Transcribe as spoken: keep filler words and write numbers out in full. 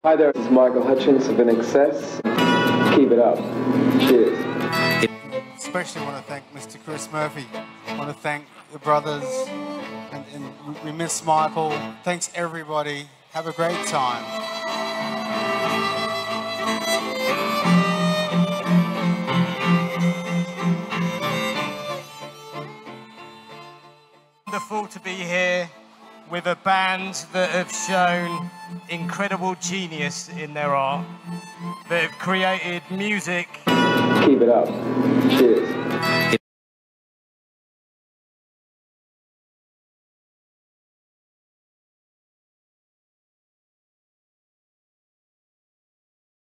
Hi there, this is Michael Hutchins of I N X S. Keep it up. Cheers. Especially want to thank Mister Chris Murphy. I want to thank the brothers, and, and we miss Michael. Thanks everybody. Have a great time. Wonderful to be here with a band that have shown incredible genius in their art, that have created music. Keep it up. Cheers.